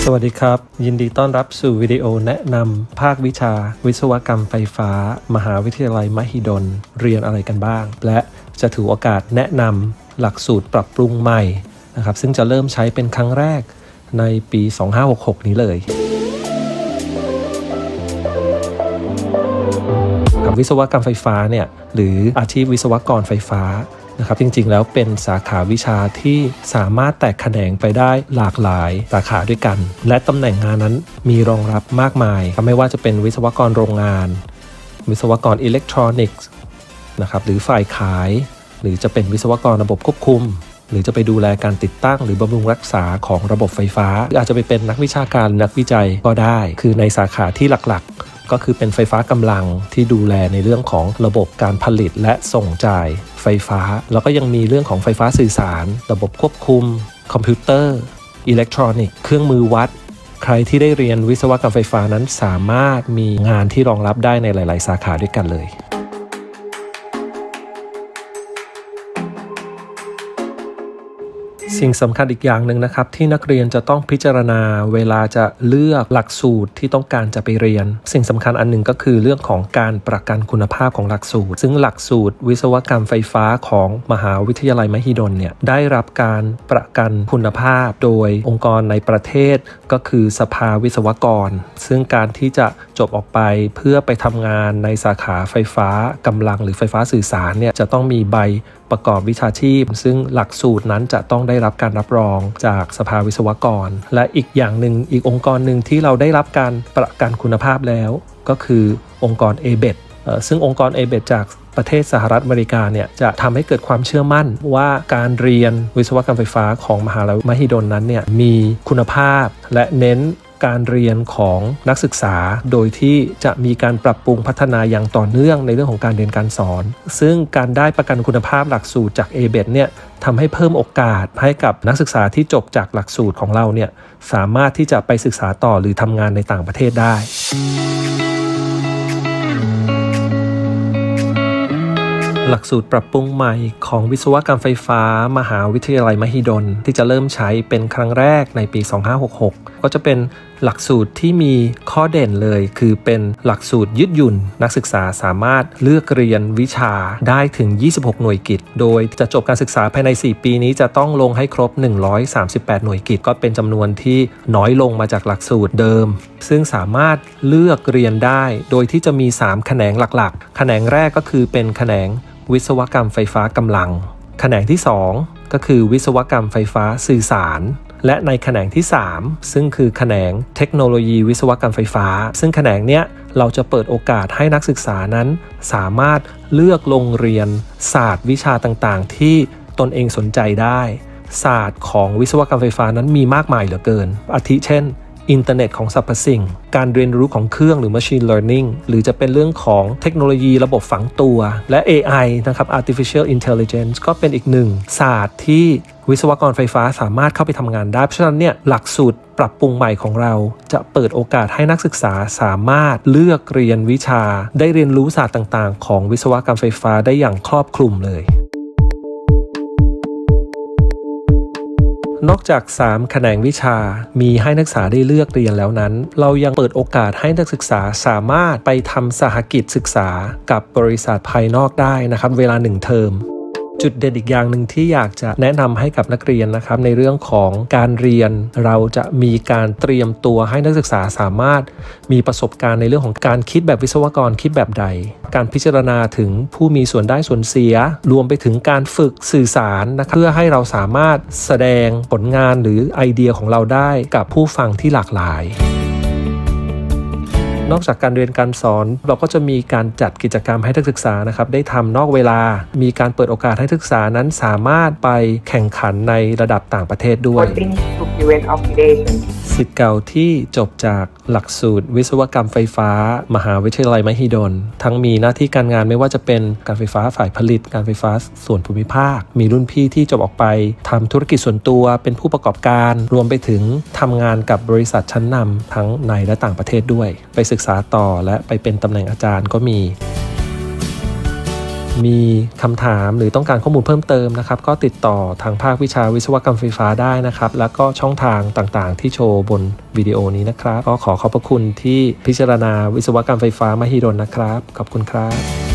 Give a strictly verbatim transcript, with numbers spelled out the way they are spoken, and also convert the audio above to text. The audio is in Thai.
สวัสดีครับยินดีต้อนรับสู่วิดีโอแนะนำภาควิชาวิศวกรรมไฟฟ้ามหาวิทยาลัยมหิดลเรียนอะไรกันบ้างและจะถือโอกาสแนะนำหลักสูตรปรับปรุงใหม่นะครับซึ่งจะเริ่มใช้เป็นครั้งแรกในปีสองพันห้าร้อยหกสิบหกนี้เลยวิศวกรรมไฟฟ้าเนี่ยหรืออาชีพวิศวกรไฟฟ้านะครับจริงๆแล้วเป็นสาขาวิชาที่สามารถแตกแขนงไปได้หลากหลายสาขาด้วยกันและตำแหน่งงานนั้นมีรองรับมากมายไม่ว่าจะเป็นวิศวกรโรงงานวิศวกรอิเล็กทรอนิกส์นะครับหรือฝ่ายขายหรือจะเป็นวิศวกรระบบควบคุมหรือจะไปดูแลการติดตั้งหรือบำรุงรักษาของระบบไฟฟ้าหรืออาจจะไปเป็นนักวิชาการนักวิจัยก็ได้คือในสาขาที่หลักๆก็คือเป็นไฟฟ้ากำลังที่ดูแลในเรื่องของระบบการผลิตและส่งจ่ายไฟฟ้าแล้วก็ยังมีเรื่องของไฟฟ้าสื่อสารระบบควบคุมคอมพิวเตอร์อิเล็กทรอนิกส์เครื่องมือวัดใครที่ได้เรียนวิศวกรรมไฟฟ้านั้นสามารถมีงานที่รองรับได้ในหลายๆสาขาด้วยกันเลยสิ่งสำคัญอีกอย่างหนึ่งนะครับที่นักเรียนจะต้องพิจารณาเวลาจะเลือกหลักสูตรที่ต้องการจะไปเรียนสิ่งสำคัญอันหนึ่งก็คือเรื่องของการประกันคุณภาพของหลักสูตรซึ่งหลักสูตรวิศวกรรมไฟฟ้าของมหาวิทยาลัยมหิดลเนี่ยได้รับการประกันคุณภาพโดยองค์กรในประเทศก็คือสภาวิศวกรซึ่งการที่จะจบออกไปเพื่อไปทำงานในสาขาไฟฟ้ากำลังหรือไฟฟ้าสื่อสารเนี่ยจะต้องมีใบประกอบวิชาชีพซึ่งหลักสูตรนั้นจะต้องได้รับการรับรองจากสภาวิศวกรและอีกอย่างหนึ่งอีกองค์กรหนึ่งที่เราได้รับการประกันคุณภาพแล้วก็คือองค์กร เอ บี อี ที ซึ่งองค์กร เอ บี อี ที จากประเทศสหรัฐอเมริกาเนี่ยจะทำให้เกิดความเชื่อมั่นว่าการเรียนวิศวกรรมไฟฟ้าของมหาวิทยาลัยมหิดลนั้นเนี่ยมีคุณภาพและเน้นการเรียนของนักศึกษาโดยที่จะมีการปรับปรุงพัฒนาอย่างต่อเนื่องในเรื่องของการเรียนการสอนซึ่งการได้ประกันคุณภาพหลักสูตรจาก เอ บี อี ที เนี่ยทำให้เพิ่มโอกาสให้กับนักศึกษาที่จบจากหลักสูตรของเราเนี่ยสามารถที่จะไปศึกษาต่อหรือทำงานในต่างประเทศได้หลักสูตรปรับปรุงใหม่ของวิศวกรรมไฟฟ้ามหาวิทยาลัยมหิดลที่จะเริ่มใช้เป็นครั้งแรกในปีสองพันห้าร้อยหกสิบหกก็จะเป็นหลักสูตรที่มีข้อเด่นเลยคือเป็นหลักสูตรยืดหยุ่นนักศึกษาสามารถเลือกเรียนวิชาได้ถึงยี่สิบหกหน่วยกิตโดยจะจบการศึกษาภายในสี่ปีนี้จะต้องลงให้ครบหนึ่งร้อยสามสิบแปดหน่วยกิตก็เป็นจำนวนที่น้อยลงมาจากหลักสูตรเดิมซึ่งสามารถเลือกเรียนได้โดยที่จะมีสามแขนงหลักๆแขนงแรกก็คือเป็นแขนงวิศวกรรมไฟฟ้ากำลังแขนงที่สองก็คือวิศวกรรมไฟฟ้าสื่อสารและในแขนงที่สามซึ่งคือแขนงเทคโนโลยีวิศวกรรมไฟฟ้าซึ่งแขนงเนี้ยเราจะเปิดโอกาสให้นักศึกษานั้นสามารถเลือกลงเรียนศาสตร์วิชาต่างๆที่ตนเองสนใจได้ศาสตร์ของวิศวกรรมไฟฟ้านั้นมีมากมายเหลือเกินอาทิเช่นอินเทอร์เน็ตของสรรพสิ่งการเรียนรู้ของเครื่องหรือ machine learning หรือจะเป็นเรื่องของเทคโนโลยีระบบฝังตัวและ เอ ไอ นะครับ artificial intelligence ก็เป็นอีกหนึ่งศาสตร์ที่วิศวกรไฟฟ้าสามารถเข้าไปทำงานได้เพราะฉะนั้นเนี่ยหลักสูตรปรับปรุงใหม่ของเราจะเปิดโอกาสให้นักศึกษาสามารถเลือกเรียนวิชาได้เรียนรู้ศาสตร์ต่างๆของวิศวกรรมไฟฟ้าได้อย่างครอบคลุมเลยนอกจากสามแขนงวิชามีให้นักศึกษาได้เลือกเรียนแล้วนั้นเรายังเปิดโอกาสให้นักศึกษาสามารถไปทำสหกิจศึกษากับบริษัทภายนอกได้นะครับเวลาหนึ่งเทอมจุดเด่นอีกอย่างหนึ่งที่อยากจะแนะนำให้กับนักเรียนนะครับในเรื่องของการเรียนเราจะมีการเตรียมตัวให้นักศึกษาสามารถมีประสบการณ์ในเรื่องของการคิดแบบวิศวกรคิดแบบใดการพิจารณาถึงผู้มีส่วนได้ส่วนเสียรวมไปถึงการฝึกสื่อสารนะครับเพื่อให้เราสามารถแสดงผลงานหรือไอเดียของเราได้กับผู้ฟังที่หลากหลายนอกจากการเรียนการสอนเราก็จะมีการจัดกิจกรรมให้นักศึกษานะครับได้ทำนอกเวลามีการเปิดโอกาสให้นักศึกษานั้นสามารถไปแข่งขันในระดับต่างประเทศด้วยศิษย์เก่าที่จบจากหลักสูตรวิศวกรรมไฟฟ้ามหาวิทยาลัยมหิดลทั้งมีหน้าที่การงานไม่ว่าจะเป็นการไฟฟ้าฝ่ายผลิตการไฟฟ้าส่วนภูมิภาคมีรุ่นพี่ที่จบออกไปทำธุรกิจส่วนตัวเป็นผู้ประกอบการรวมไปถึงทำงานกับบริษัทชั้นนำทั้งในและต่างประเทศด้วยไปศึกษาต่อและไปเป็นตำแหน่งอาจารย์ก็มีมีคำถามหรือต้องการข้อมูลเพิ่มเติมนะครับก็ติดต่อทางภาควิชาวิศวกรรมไฟฟ้าได้นะครับแล้วก็ช่องทางต่างๆที่โชว์บนวิดีโอนี้นะครับก็ขอขอบพระคุณที่พิจารณาวิศวกรรมไฟฟ้ามหิดลนะครับขอบคุณครับ